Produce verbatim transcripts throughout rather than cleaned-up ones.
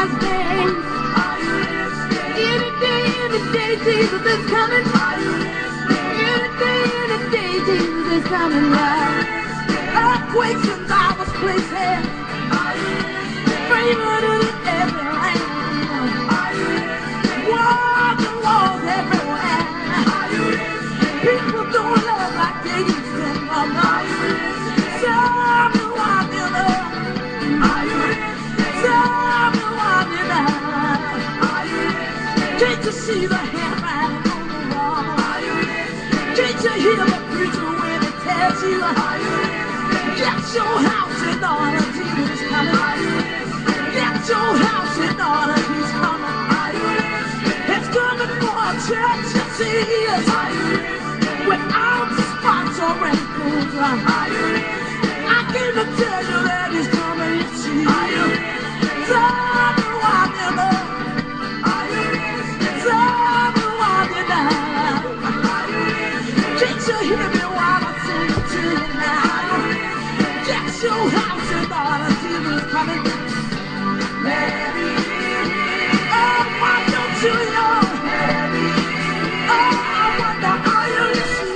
last days. Any day, any day, Jesus is coming. Any day, any day, Jesus is coming back. Earthquakes and divers places. Favored in every land. Wars and wars everywhere. People don't love like they used to. Tell me why they love. Tell me why they love. Can't you see the handwriting on the wall? Can't you hear the preacher when he tells you? Get your house in order, Jesus is coming. Get your house in order, he's coming. It's coming for a church, you see, without spots or wrinkles. I came to tell you that he's coming, you see. Tell me why they love. Tell me why they love. Can't you hear me while I sing to you now? Get your house in order, Jesus is coming. Oh, why don't you know? Oh, I wonder, are you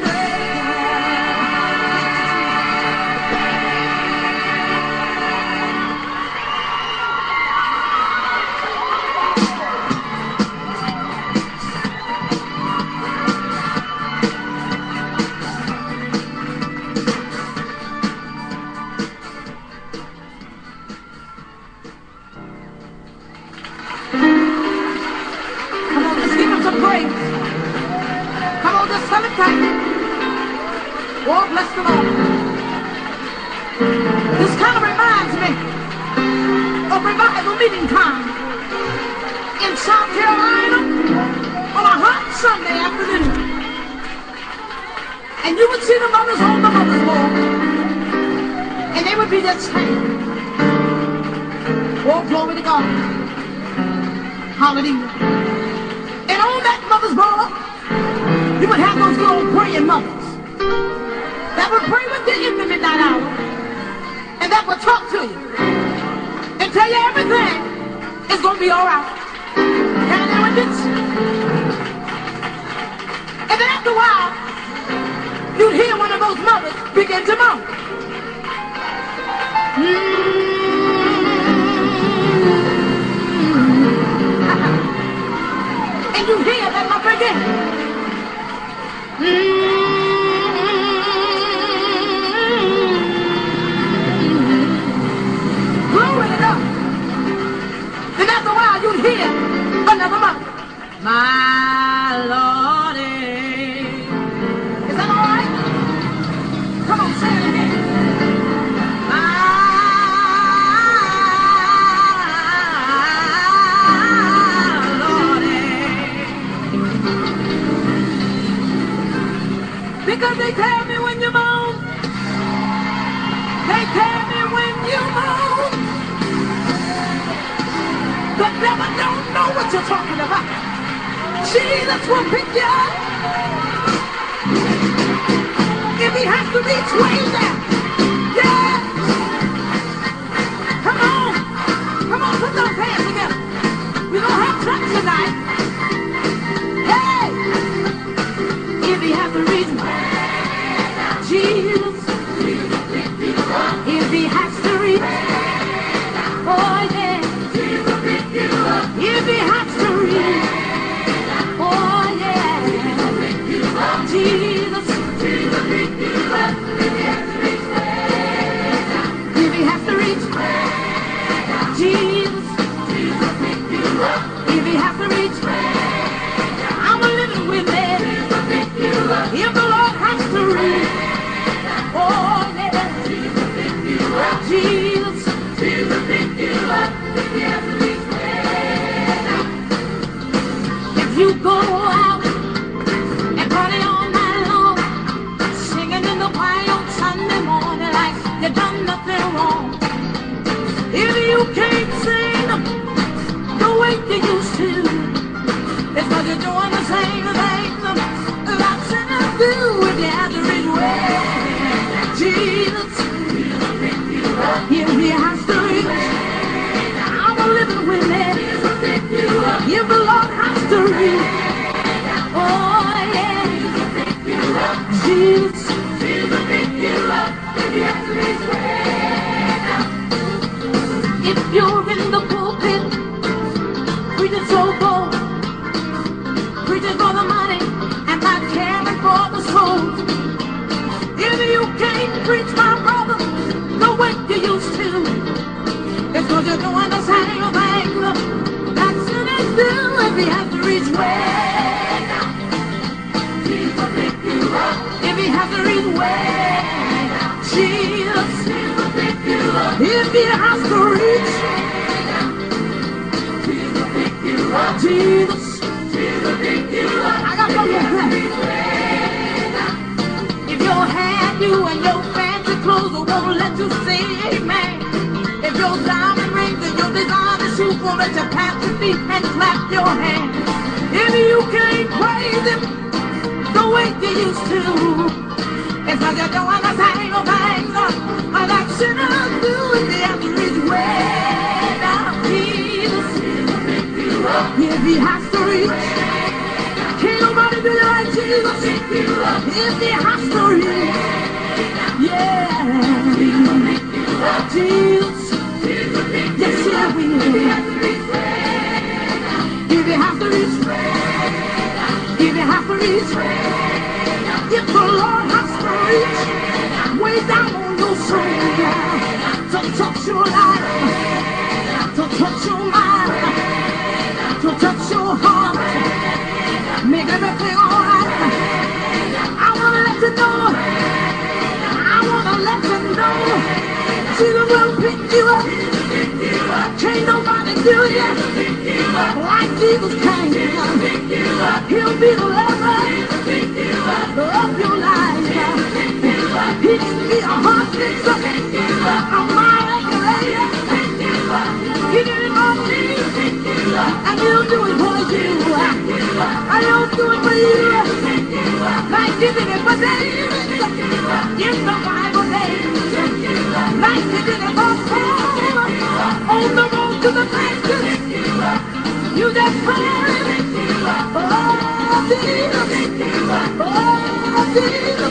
oh, bless the Lord. This kind of reminds me of revival meeting time in South Carolina on a hot Sunday afternoon. And you would see the mothers on the mother's board, and they would be just saying, oh, glory to God. Hallelujah. And on that mother's board, you would have those little praying mothers that would pray with you in the midnight hour, and that would talk to you and tell you everything is going to be all right. Can I do this? And then after a while, you'd hear one of those mothers begin to moan. And you hear that mother again. Glory to God. Then after a while you'd hear another mother. My Lordy. Is that all right? Come on, say it again. My Lordy. Because they tell me when you moan. They tell me when you moan. The devil don't know what you're talking about. Jesus will pick you up. If he has to reach way down. Yeah. Come on. Come on, put those hands together. We're going to have church tonight. Hey. If he has to reach Jesus. If he has to reach. Oh, yeah. If he has to reach. Oh, yeah. Jesus. Jesus. Jesus, Jesus will pick you up if you have to reach way down. If you're in the pulpit, preaching so bold, preaching for the money and not caring for the souls. If you can't preach, my brother, the way you used to, it's cause you're doing the same thing that sinners do. If you have to reach way down, Jesus will pick you up. If you have to reach way down, Jesus, Jesus will pick you up. If you have to reach way down, Jesus will pick you up. Jesus, Jesus will pick you up. I got one more thing. If your hand, you and your fancy clothes won't let you say amen. If your diamond rings and your designer shoes won't let you pat your feet and clap your hands. If you can't praise him the way you used to, it's like you're doing the same old things uh, that sinners do. If you have to reach way down, Jesus, if he has to reach, can't nobody do you like Jesus. If he has to reach, yeah, Jesus, yes he will. If he has to reach, if he has to reach, if the Lord has to reach way down on your soul, to touch your life, to touch your mind, to touch your heart, make everything alright. I wanna let you know, I wanna let you know, Jesus will pick you up. Can't nobody do it like Jesus can. He'll be the lover of your life. He can be a heart fixer, a mind regulator. He did it for me, and he'll do it for you. And he'll do it for you, like he did it for David in the Bible days, like he did it for Paul on the road to the Damascus. You just pray, oh Jesus, oh Jesus,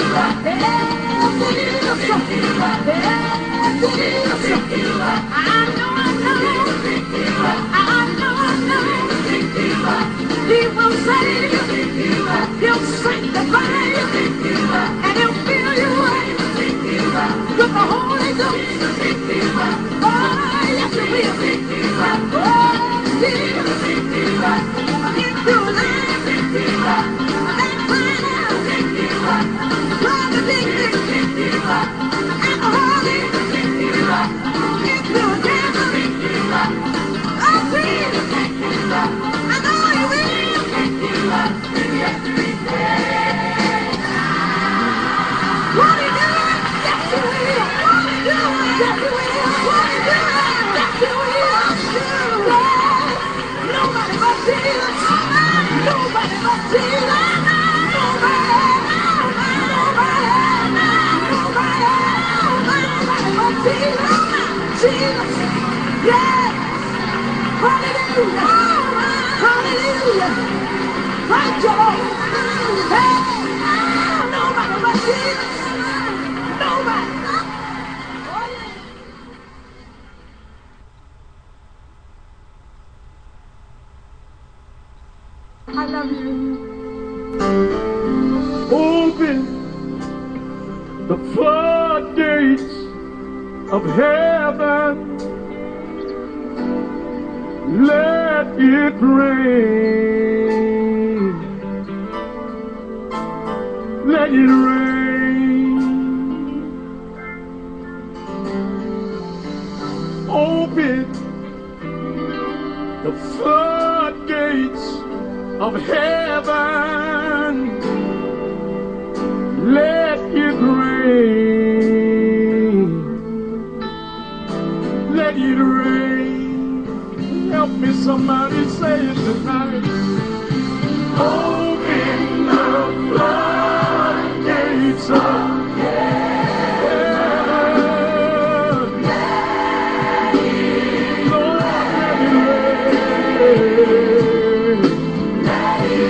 I know, I know, I know, I know, he will save you, he'll sanctify you, and he'll fill you with the Holy Ghost. Oh, yes, he will. Oh, Jesus, into life, that crying out, trying to dig me, and the Holy, into a devil. Oh, Jesus, I know he will. What he doing? Yes, he will. What he doing? Yes, he will. What he doing? Yes, he will. Nobody but Jesus. Nobody but Jesus. Nobody. Nobody. Nobody. Nobody but Jesus. Jesus. Yes. Hallelujah. Hallelujah. Thank you, Lord. Hey. Nobody but Jesus. Nobody. I love you. Open the floodgates of heaven. Let it rain. Let it rain. Open the floodgates of heaven. Let it rain. Let it rain. Help me, somebody say it tonight. Open the floodgates of heaven. Lord, let it rain. Let it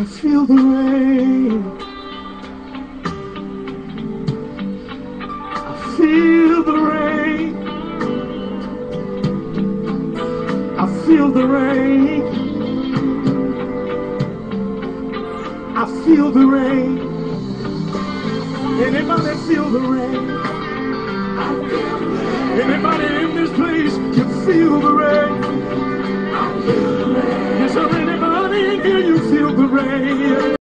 I feel the rain. I feel the rain. I feel the rain. I feel the rain. Anybody feel the rain? Anybody in this place can feel the rain? Is there anybody in here you feel the rain?